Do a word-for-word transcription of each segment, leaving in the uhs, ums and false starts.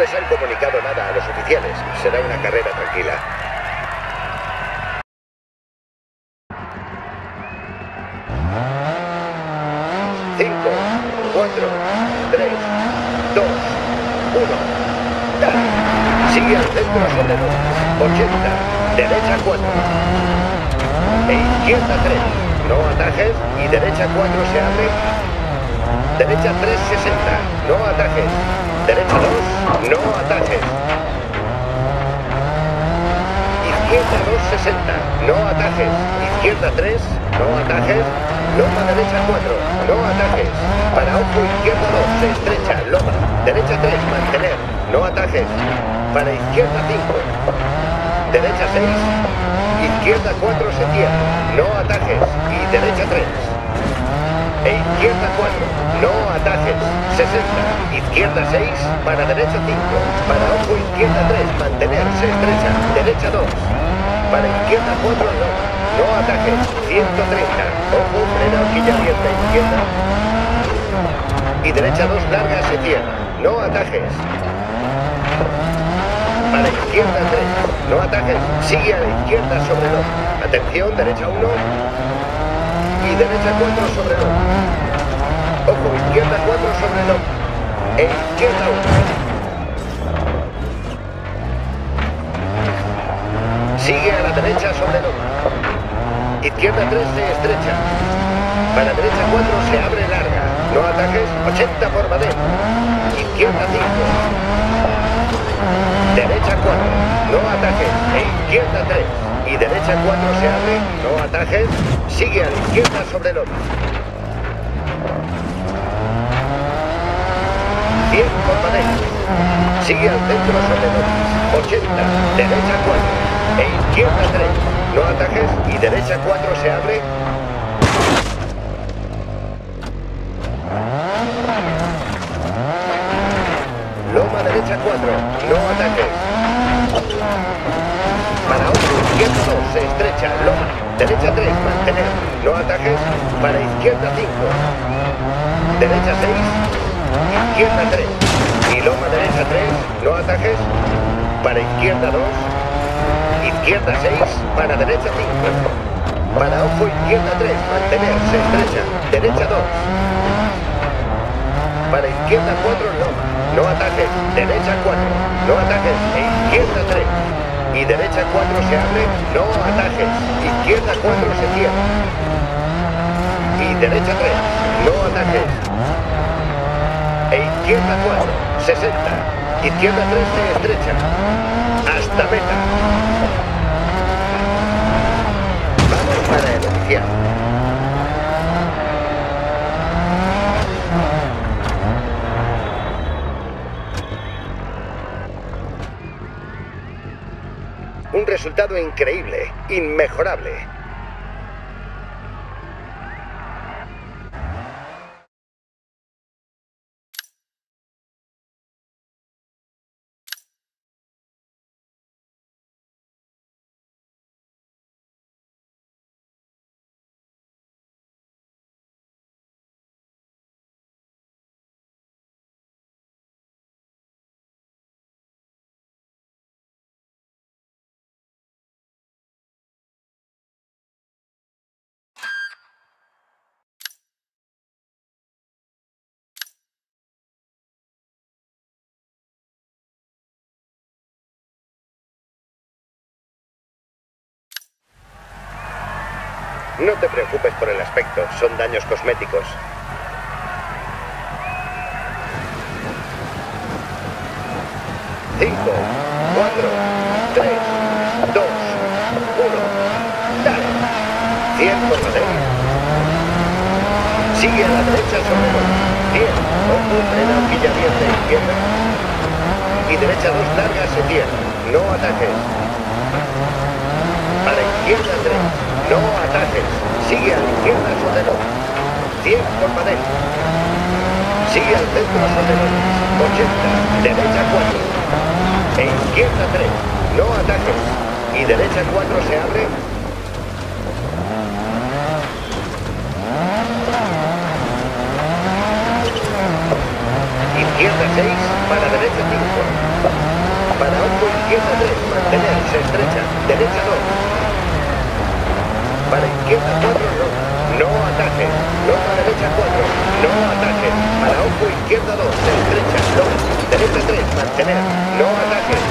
les han comunicado nada a los oficiales. Será una carrera tranquila. cinco, cuatro, tres, dos, uno. ¡Dale! Sigue al centro sobre dos. ochenta. Derecha cuatro. E izquierda tres. No atajes. Y derecha cuatro se abre. Derecha tres, sesenta. No atajes. Derecha dos. No atajes. Izquierda dos, sesenta. No atajes. Izquierda tres. No atajes. Loma derecha cuatro. No atajes. Para ojo izquierda dos. Se estrecha. Loma. Derecha tres. Mantener. No atajes. Para izquierda cinco. Derecha seis. Izquierda cuatro se cierra. No atajes. Y derecha tres. E izquierda cuatro. No atajes. sesenta. Izquierda seis. Para derecha cinco. Para ojo izquierda tres. Mantener. Se estrecha. Derecha dos. Para izquierda cuatro. No. No atajes. ciento treinta. Ojo. Frena horquilla abierta izquierda. Y derecha dos. Larga se cierra. No atajes. Para izquierda tres. No atajes. Sigue a la izquierda sobre dos. Atención. Derecha uno. Y derecha cuatro sobre dos. Ojo, izquierda cuatro sobre dos. E izquierda uno. Sigue a la derecha sobre dos. Izquierda tres se estrecha. Para derecha cuatro se abre larga. No atajes. ochenta por Badén. Izquierda cinco. Derecha cuatro. No atajes. E izquierda tres. Y derecha cuatro se abre, no atajes, sigue a la izquierda sobre loma. cien por Badén. Sigue al centro sobre loma. ochenta, derecha cuatro. E izquierda tres. No atajes y derecha cuatro se abre. Loma derecha cuatro. No atajes. Para otro, izquierda dos, se estrecha, loma. Derecha tres, mantener. No atajes. Para izquierda cinco. Derecha seis. Izquierda tres. Y loma derecha tres. No atajes. Para izquierda dos. Izquierda seis. Para derecha cinco. Para ojo izquierda tres. Mantener. Se estrecha. Derecha dos. Para izquierda cuatro. Loma. No atajes. Derecha cuatro. No atajes. E izquierda tres. Y derecha cuatro se abre, no atajes. Izquierda cuatro se cierra. Y derecha tres, no atajes. E izquierda cuatro, sesenta. Izquierda tres se estrecha. Hasta meta. Vamos para el oficial. Un resultado increíble, inmejorable. No te preocupes por el aspecto, son daños cosméticos. Cinco, cuatro, tres, dos, uno. Dale. cien por Badén. Sigue a la derecha sobre dos. cien. Ojo, frena horquilla abierta izquierda. Y derecha dos largas se cierra. No atajes. Para izquierda tres. No atajes. Sigue a la izquierda sobre dos. cien por Badén. Sigue al centro sobre dos. ochenta. Derecha cuatro. E izquierda tres. No atajes. Y derecha cuatro se abre. Izquierda seis. Para derecha cinco. izquierda tres, mantener, se estrecha. Derecha dos. Para izquierda cuatro, no. No atajes. Loma derecha cuatro. No atajes. Para ojo izquierda dos, se estrecha. Loma. Derecha tres, mantener. No atajes.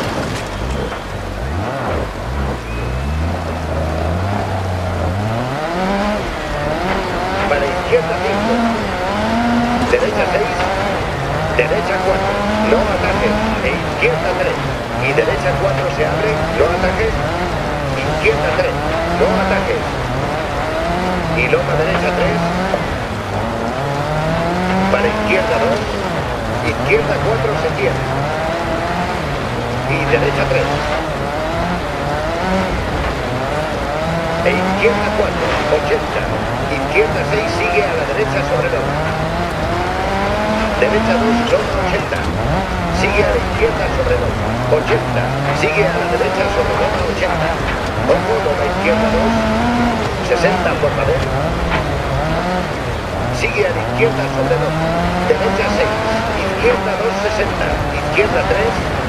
Para izquierda cinco. Derecha seis. Derecha cuatro. No atajes. E izquierda tres. Y derecha cuatro se abre. No atajes. Izquierda tres. No atajes. Y loma derecha tres. Para izquierda dos. Izquierda cuatro se cierra. Y derecha tres. E izquierda cuatro. ochenta. Izquierda seis sigue a la derecha sobre loma. Derecha dos, loma ochenta. Sigue a la izquierda sobre loma. ochenta. Sigue a la derecha sobre loma ochenta. Ojo, loma izquierda dos. sesenta por madera. Sigue a la izquierda sobre dos. Derecha seis. Izquierda dos, sesenta. Izquierda tres.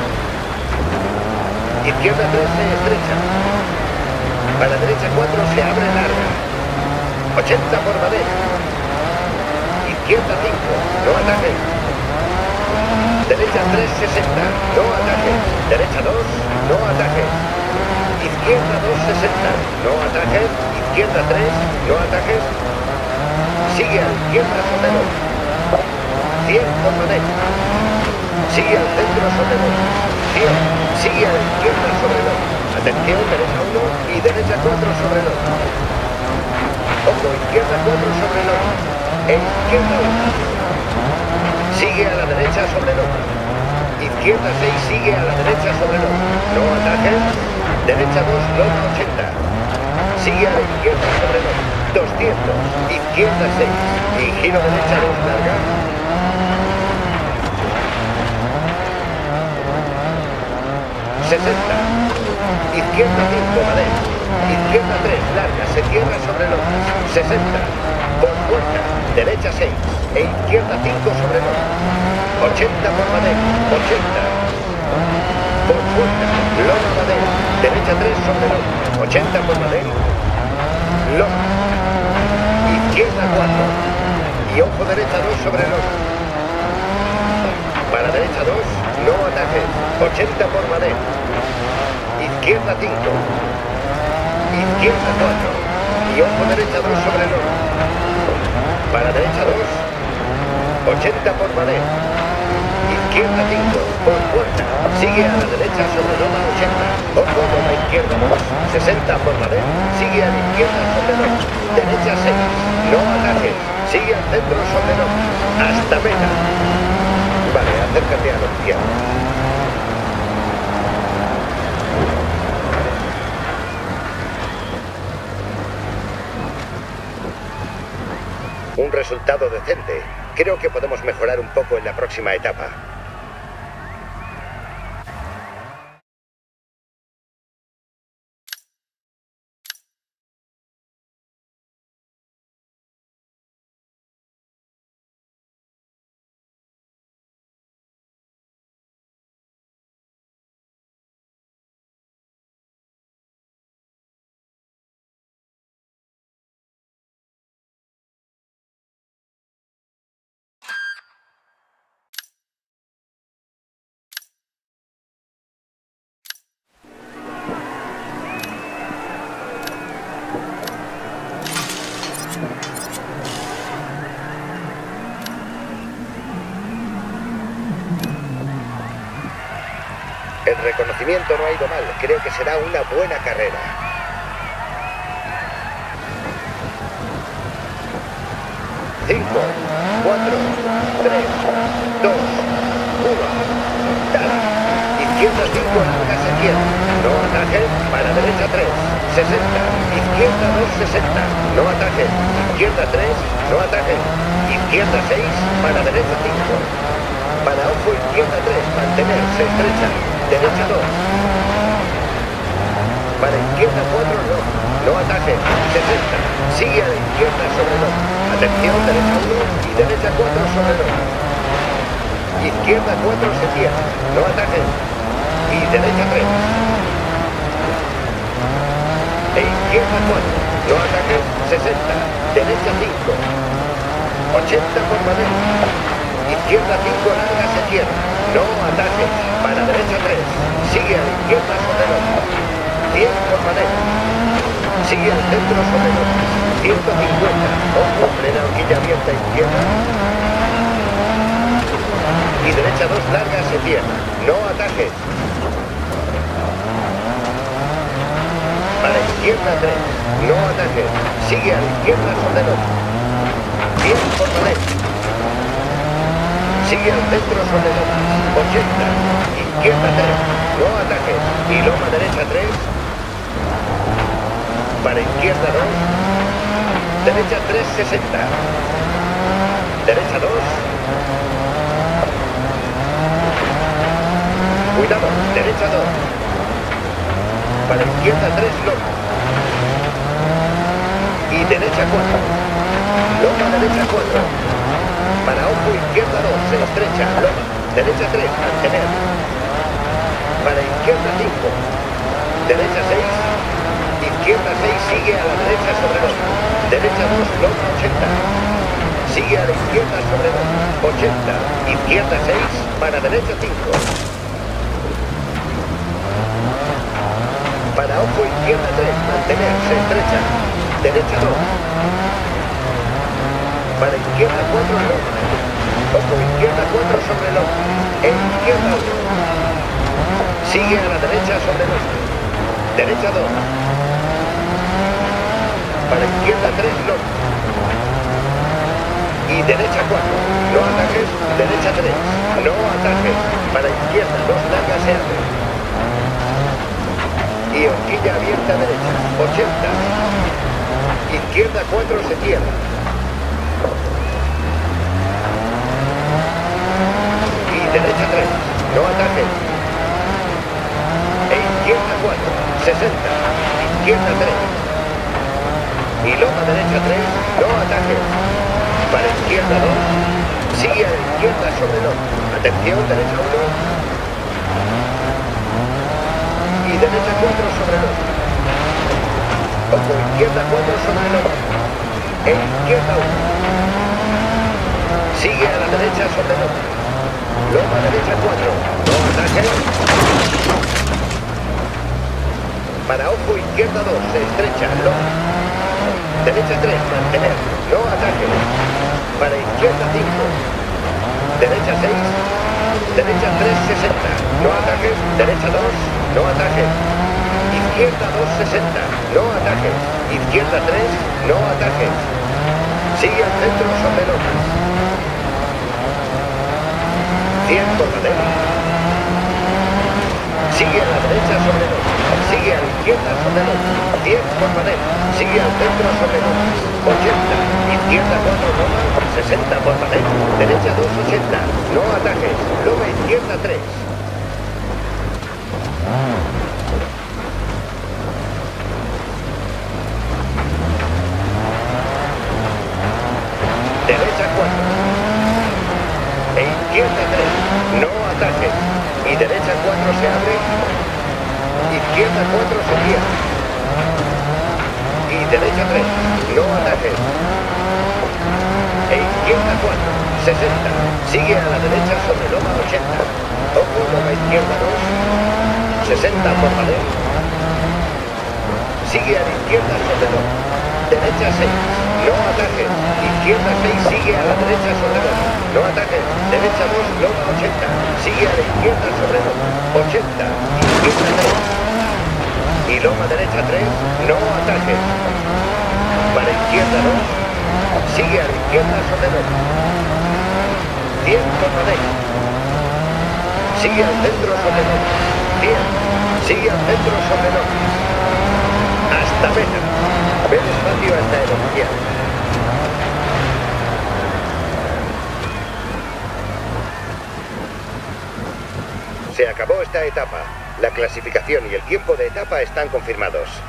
Izquierda tres se estrecha. Para derecha cuatro se abre larga. ochenta por madera. Izquierda cinco. No atajes. Derecha tres, sesenta. No atajes. Derecha dos. No atajes. Izquierda dos, sesenta. No atajes. Izquierda tres. No atajes. Sigue a la izquierda sobre dos. cien por madera. Sigue al centro sobre dos. cien. Sigue a la izquierda sobre dos. Atención, derecha uno y derecha cuatro sobre dos. Ojo, izquierda cuatro sobre dos. E izquierda uno. Sigue a la derecha sobre dos. Izquierda seis sigue a la derecha sobre dos. No atajes. Derecha dos, loma ochenta. Sigue a la izquierda sobre dos. doscientos. Izquierda seis. Y giro derecha dos larga. sesenta. Izquierda cinco, madera. Izquierda tres, larga, se cierra sobre los sesenta. Por puerta, derecha seis. E izquierda cinco sobre los ochenta por madera. ochenta. Por puerta, loma madera. Derecha tres sobre los ochenta por madera. Loma. Izquierda cuatro. Y ojo derecha dos sobre los. Para derecha dos, no atajes. ochenta por madera. Izquierda cinco. Izquierda cuatro. Y ojo derecha dos sobre loma. Para derecha dos. ochenta por madera. Izquierda cinco. Por puerta. Sigue a la derecha sobre loma ochenta. Ojo loma izquierda dos. sesenta por madera. Sigue a la izquierda sobre loma. Derecha seis. No atajes. Sigue al centro sobre loma. Hasta meta. Vale, acércate a la izquierda. Un resultado decente. Creo que podemos mejorar un poco en la próxima etapa. El reconocimiento no ha ido mal. Creo que será una buena carrera. cinco, cuatro, tres, dos, uno. Dale. Izquierda cinco, larga se cierra. No atajes. Para derecha tres. sesenta. Izquierda dos, sesenta. No atajes. Izquierda tres. No atajes. Izquierda seis. Para derecha cinco. Para ojo izquierda tres. Mantener. Se estrecha. Derecha dos. Para izquierda cuatro, no. No atajes. sesenta. Sigue a la izquierda sobre dos. Atención, derecha uno y derecha cuatro sobre dos. Izquierda cuatro se cierra. No atajes. y derecha tres. E izquierda cuatro. No ataques. sesenta. Derecha cinco. ochenta por Madrid. Izquierda cinco, larga, se cierra. No ataques. Para derecha tres. Sigue a la izquierda sobre López. cien por Madrid. Sigue al centro sobre López. ciento cincuenta. Ojo, plena horquilla abierta izquierda. Y derecha dos, larga, se cierra. No ataques. Para izquierda tres. No ataques. Sigue a la izquierda sobre López. cien por Madrid. Sigue al centro sobre López. ochenta. Izquierda tres. No ataques. Y loma derecha tres. Para izquierda dos. Derecha tres, sesenta. Derecha dos. Cuidado. Derecha dos. Para izquierda tres, loma. Y derecha cuatro. Loma derecha cuatro. Para ojo izquierda dos, se estrecha, loma. Derecha tres, mantener. Para izquierda cinco. Derecha seis. Izquierda seis, sigue a la derecha sobre loma. Derecha dos, loma ochenta. Sigue a la izquierda sobre loma. ochenta. Izquierda seis, para derecha cinco. Para ojo izquierda tres, mantener, se estrecha. Derecha dos. Para izquierda cuatro, loma. Ojo izquierda cuatro sobre loma. E izquierda uno. Sigue a la derecha sobre loma. Derecha dos. Para izquierda tres, loma. Y derecha cuatro. No ataques. Derecha tres. No ataques. Para izquierda dos, larga, se abre. Y horquilla abierta derecha. ochenta. Izquierda cuatro, se cierra. Y derecha tres. No ataques. E izquierda cuatro. sesenta. Izquierda tres. Y loma derecha tres. No ataques. Para izquierda dos. Sigue a la izquierda sobre loma. Atención, derecha uno. Y derecha cuatro sobre loma. Ojo, izquierda cuatro sobre loma. E izquierda uno. Sigue a la derecha sobre loma. Loma derecha cuatro. No ataques. Para ojo izquierda dos. Se estrecha. Loma. Derecha tres. Mantener. No ataques. Para izquierda cinco. Derecha seis. Derecha tres, sesenta. No ataques. Derecha dos. No ataques. Izquierda dos, sesenta. No ataques. Izquierda tres. No ataques. Sigue al centro sobre lomas. cien por Madrid. Sigue a la derecha sobre lomas. Sigue a la izquierda sobre lomas. cien por Madrid. Sigue al centro sobre lomas. ochenta. Izquierda cuatro, loma. sesenta por Madrid. Derecha dos, ochenta. No ataques. Loma izquierda tres. Derecha cuatro. E izquierda tres. No ataques. Y derecha cuatro se abre. Izquierda cuatro se cierra. Y derecha tres. No ataques. E izquierda cuatro. sesenta. Sigue a la derecha sobre loma ochenta. Ojo, loma izquierda dos. sesenta por Madrid. Sigue a la izquierda sobre loma. Derecha seis. No ataques. Izquierda seis, sigue a la derecha sobre loma. No ataques. Derecha dos, loma ochenta. Sigue a la izquierda sobre loma. ochenta. Izquierda tres. Y loma derecha tres. No ataques. Para izquierda dos. Sigue a la izquierda sobre loma. cien por Madrid. Sigue al centro sobre loma. cien. Sigue al centro sobre loma. Hasta meta. Ve despacio hasta el oficial. Se acabó esta etapa. La clasificación y el tiempo de etapa están confirmados.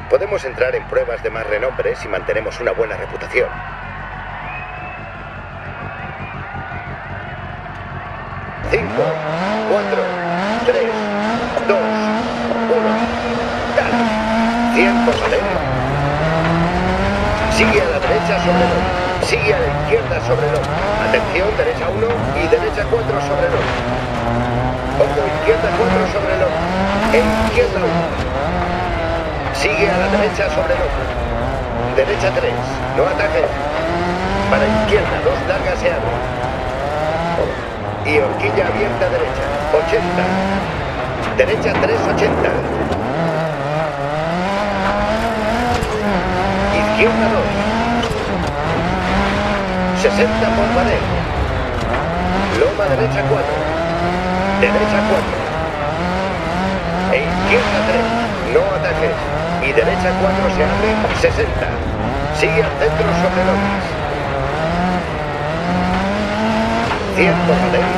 Podemos entrar en pruebas de más renombre si mantenemos una buena reputación. cinco, cuatro, tres, dos, uno. Dale. cien por Madrid. Sigue a la derecha sobre el hombro. Sigue a la izquierda sobre el hombro. Atención, derecha uno y derecha cuatro sobre el hombro. Ojo, izquierda cuatro sobre el hombro. E izquierda uno. Sigue a la derecha sobre el hombro. Derecha tres. No atajes. Para izquierda, dos largas se abren. Y horquilla abierta derecha. ochenta. Derecha tres, ochenta. Izquierda dos. sesenta por Madrid. Loma derecha cuatro. Derecha cuatro. E izquierda tres. No atajes. Y derecha cuatro se abre. sesenta. Sigue al centro sobre Londres. cien por Madrid.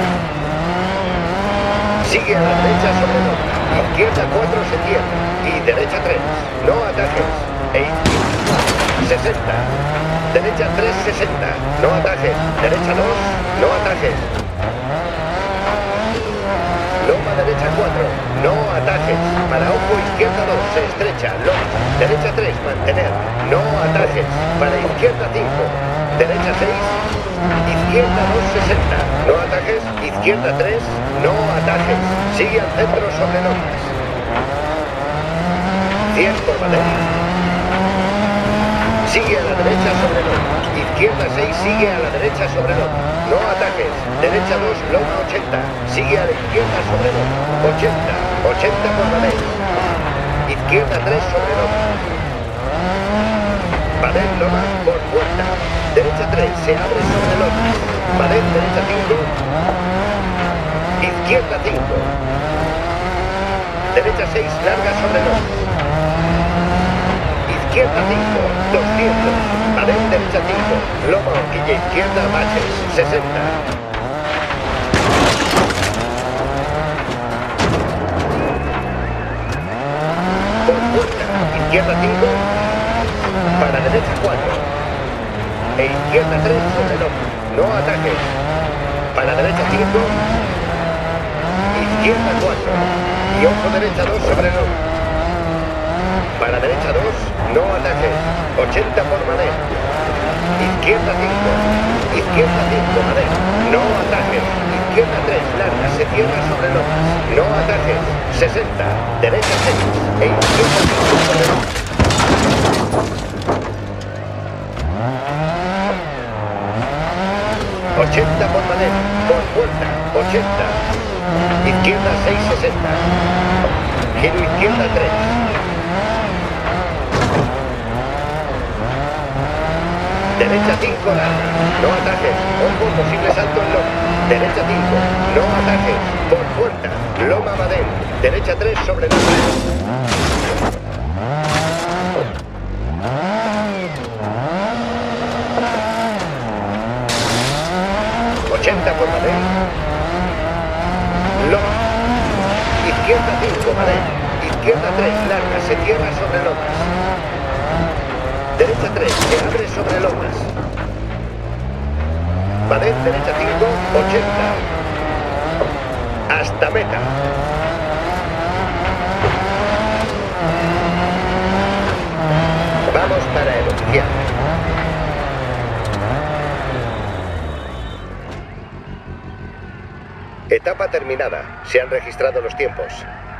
Sigue a la derecha sobre Londres. Izquierda cuatro se cierra. Y derecha tres. No atajes. E izquierda sesenta. Derecha tres, sesenta. No atajes. Derecha dos. No atajes. Loma derecha cuatro. No atajes. Para ojo izquierda dos. Se estrecha. Loma. Derecha tres. Mantener. No atajes. Para izquierda cinco. Derecha seis. Izquierda dos, sesenta. No atajes. Izquierda tres. No atajes. Sigue al centro sobre Londres. cien por Madrid. Sigue a la derecha sobre Londres. Izquierda seis, sigue a la derecha sobre Londres. No atajes. Derecha dos, Loma ochenta. Sigue a la izquierda sobre Londres. ochenta. ochenta por Madrid. Izquierda tres sobre Londres. Madrid, Loma por puerta. Derecha tres, se abre sobre Londres. Madrid, derecha cinco. Izquierda cinco. Derecha seis, larga sobre Londres. Izquierda cinco, doscientos. Madrid, derecha cinco. Loma, horquilla izquierda, baches, sesenta. Por puerta, izquierda cinco. Para derecha cuatro. E izquierda tres sobre Loma. No ataques. Para derecha cinco. Izquierda cuatro. Y ojo derecha dos sobre Loma. Para derecha dos, no atajes. ochenta por Madrid. Izquierda cinco. Izquierda cinco, Madrid. No atajes. Izquierda tres, larga, se cierra sobre Lomas. No atajes. sesenta. Derecha seis. E izquierda cinco sobre Lomas. ochenta por Madrid. Por puerta. ochenta. Izquierda seis, sesenta. Giro izquierda tres. Derecha cinco, larga. No atajes. Ojo, posible salto en Loma. Derecha cinco. No atajes. Por puerta. Loma Madén. Derecha tres sobre Loma. ochenta por Madén. Loma. Izquierda cinco, Madén. Izquierda tres, larga. Se cierra sobre Lomas. Derecha tres, se abre sobre Lomas. Madén, derecha cinco, ochenta. Hasta meta. Vamos para el oficial. Etapa terminada. Se han registrado los tiempos.